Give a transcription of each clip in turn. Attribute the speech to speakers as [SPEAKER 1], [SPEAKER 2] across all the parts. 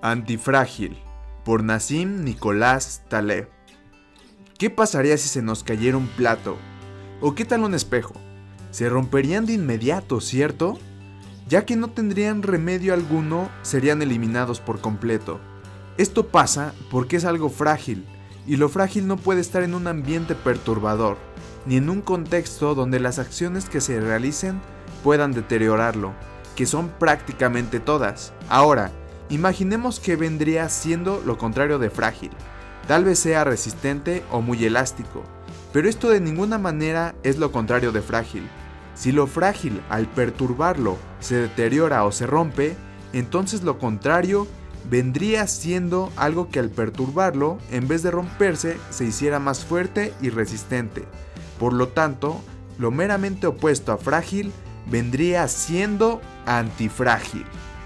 [SPEAKER 1] Antifrágil, por Nassim Nicolás Taleb. ¿Qué pasaría si se nos cayera un plato? ¿O qué tal un espejo? Se romperían de inmediato, ¿cierto? Ya que no tendrían remedio alguno, serían eliminados por completo. Esto pasa porque es algo frágil, y lo frágil no puede estar en un ambiente perturbador, ni en un contexto donde las acciones que se realicen puedan deteriorarlo, que son prácticamente todas. Ahora, imaginemos que vendría siendo lo contrario de frágil. Tal vez sea resistente o muy elástico, pero esto de ninguna manera es lo contrario de frágil. Si lo frágil al perturbarlo se deteriora o se rompe, entonces lo contrario vendría siendo algo que al perturbarlo, en vez de romperse, se hiciera más fuerte y resistente. Por lo tanto, lo meramente opuesto a frágil vendría siendo antifrágil.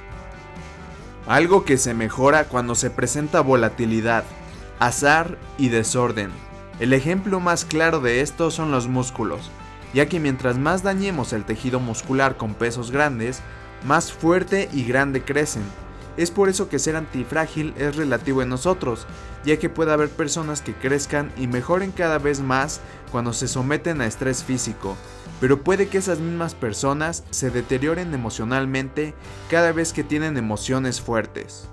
[SPEAKER 1] Algo que se mejora cuando se presenta volatilidad, azar y desorden. El ejemplo más claro de esto son los músculos, ya que mientras más dañemos el tejido muscular con pesos grandes, más fuerte y grande crecen. Es por eso que ser antifrágil es relativo en nosotros, ya que puede haber personas que crezcan y mejoren cada vez más cuando se someten a estrés físico, pero puede que esas mismas personas se deterioren emocionalmente cada vez que tienen emociones fuertes.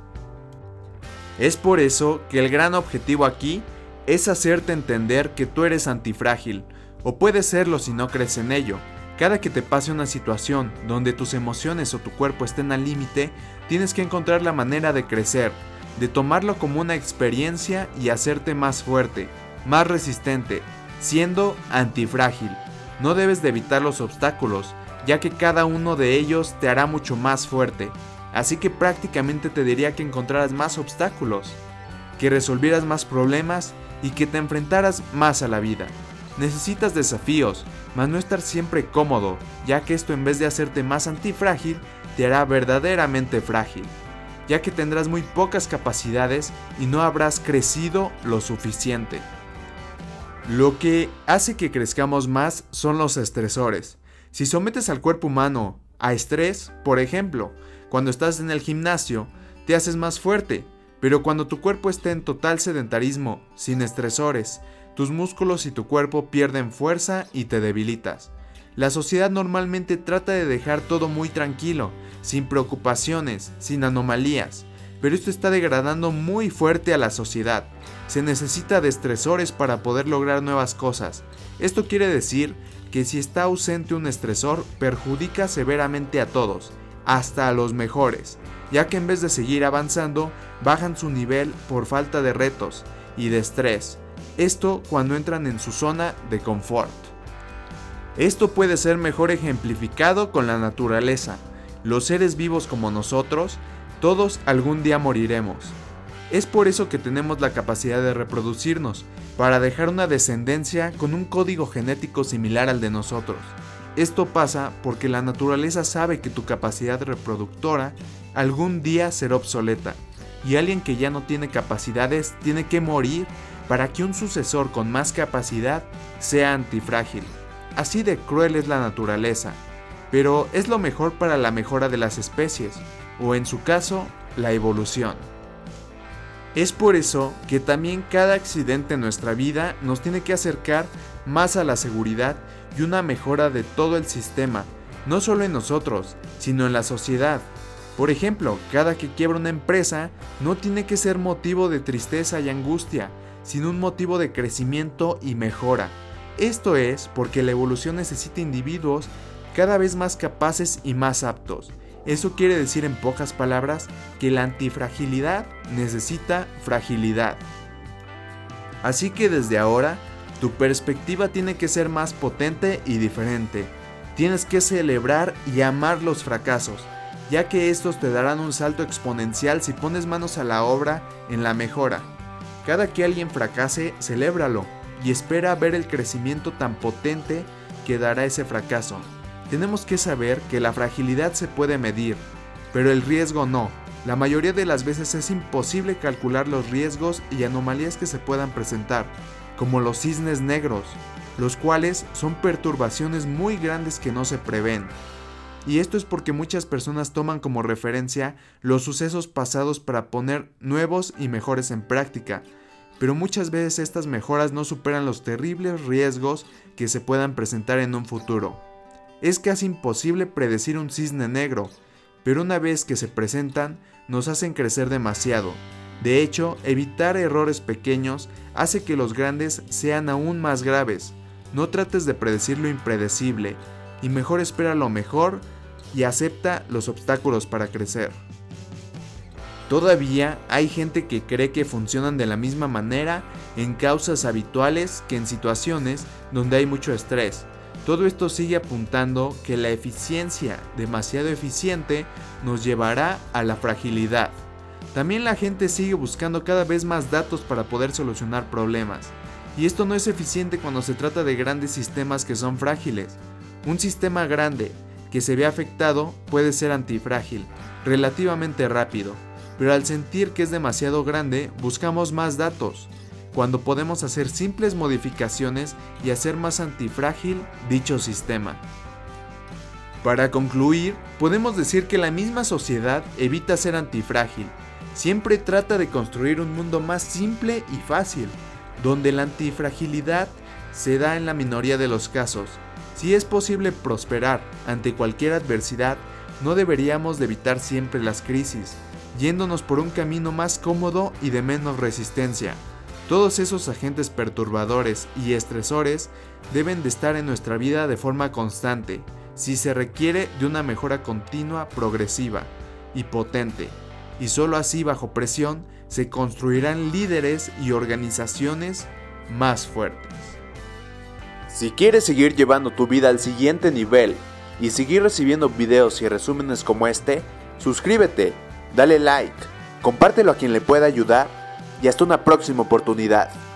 [SPEAKER 1] Es por eso que el gran objetivo aquí es hacerte entender que tú eres antifrágil, o puedes serlo si no crees en ello. Cada que te pase una situación donde tus emociones o tu cuerpo estén al límite, tienes que encontrar la manera de crecer, de tomarlo como una experiencia y hacerte más fuerte, más resistente, siendo antifrágil. No debes de evitar los obstáculos, ya que cada uno de ellos te hará mucho más fuerte. Así que prácticamente te diría que encontraras más obstáculos, que resolvieras más problemas y que te enfrentaras más a la vida. Necesitas desafíos, mas no estar siempre cómodo, ya que esto en vez de hacerte más antifrágil, te hará verdaderamente frágil, ya que tendrás muy pocas capacidades y no habrás crecido lo suficiente. Lo que hace que crezcamos más son los estresores. Si sometes al cuerpo humano a estrés, por ejemplo, cuando estás en el gimnasio, te haces más fuerte, pero cuando tu cuerpo está en total sedentarismo, sin estresores, tus músculos y tu cuerpo pierden fuerza y te debilitas. La sociedad normalmente trata de dejar todo muy tranquilo, sin preocupaciones, sin anomalías, pero esto está degradando muy fuerte a la sociedad. Se necesita de estresores para poder lograr nuevas cosas. Esto quiere decir que si está ausente un estresor, perjudica severamente a todos, hasta a los mejores, ya que en vez de seguir avanzando, bajan su nivel por falta de retos y de estrés. Esto cuando entran en su zona de confort. Esto puede ser mejor ejemplificado con la naturaleza. Los seres vivos como nosotros, todos algún día moriremos. Es por eso que tenemos la capacidad de reproducirnos, para dejar una descendencia con un código genético similar al de nosotros. Esto pasa porque la naturaleza sabe que tu capacidad reproductora algún día será obsoleta, y alguien que ya no tiene capacidades tiene que morir para que un sucesor con más capacidad sea antifrágil. Así de cruel es la naturaleza, pero es lo mejor para la mejora de las especies, o en su caso, la evolución. Es por eso que también cada accidente en nuestra vida nos tiene que acercar más a la seguridad y una mejora de todo el sistema, no solo en nosotros, sino en la sociedad. Por ejemplo, cada que quiebra una empresa no tiene que ser motivo de tristeza y angustia, sino un motivo de crecimiento y mejora. Esto es porque la evolución necesita individuos cada vez más capaces y más aptos. Eso quiere decir en pocas palabras que la antifragilidad necesita fragilidad. Así que desde ahora, tu perspectiva tiene que ser más potente y diferente. Tienes que celebrar y amar los fracasos, ya que estos te darán un salto exponencial si pones manos a la obra en la mejora. Cada que alguien fracase, celébralo y espera ver el crecimiento tan potente que dará ese fracaso. Tenemos que saber que la fragilidad se puede medir, pero el riesgo no. La mayoría de las veces es imposible calcular los riesgos y anomalías que se puedan presentar, como los cisnes negros, los cuales son perturbaciones muy grandes que no se prevén. y esto es porque muchas personas toman como referencia los sucesos pasados para poner nuevos y mejores en práctica, pero muchas veces estas mejoras no superan los terribles riesgos que se puedan presentar en un futuro. Es casi imposible predecir un cisne negro, pero una vez que se presentan, nos hacen crecer demasiado. De hecho, evitar errores pequeños hace que los grandes sean aún más graves. No trates de predecir lo impredecible, y mejor espera lo mejor y acepta los obstáculos para crecer. Todavía hay gente que cree que funcionan de la misma manera en causas habituales que en situaciones donde hay mucho estrés. Todo esto sigue apuntando que la eficiencia demasiado eficiente nos llevará a la fragilidad. También la gente sigue buscando cada vez más datos para poder solucionar problemas. Y esto no es eficiente cuando se trata de grandes sistemas que son frágiles. Un sistema grande que se ve afectado puede ser antifrágil, relativamente rápido, pero al sentir que es demasiado grande buscamos más datos, cuando podemos hacer simples modificaciones y hacer más antifrágil dicho sistema. Para concluir, podemos decir que la misma sociedad evita ser antifrágil, siempre trata de construir un mundo más simple y fácil, donde la antifragilidad se da en la minoría de los casos. Si es posible prosperar ante cualquier adversidad, no deberíamos de evitar siempre las crisis, yéndonos por un camino más cómodo y de menos resistencia. Todos esos agentes perturbadores y estresores deben de estar en nuestra vida de forma constante, si se requiere de una mejora continua, progresiva y potente, y solo así bajo presión se construirán líderes y organizaciones más fuertes. Si quieres seguir llevando tu vida al siguiente nivel y seguir recibiendo videos y resúmenes como este, suscríbete, dale like, compártelo a quien le pueda ayudar y hasta una próxima oportunidad.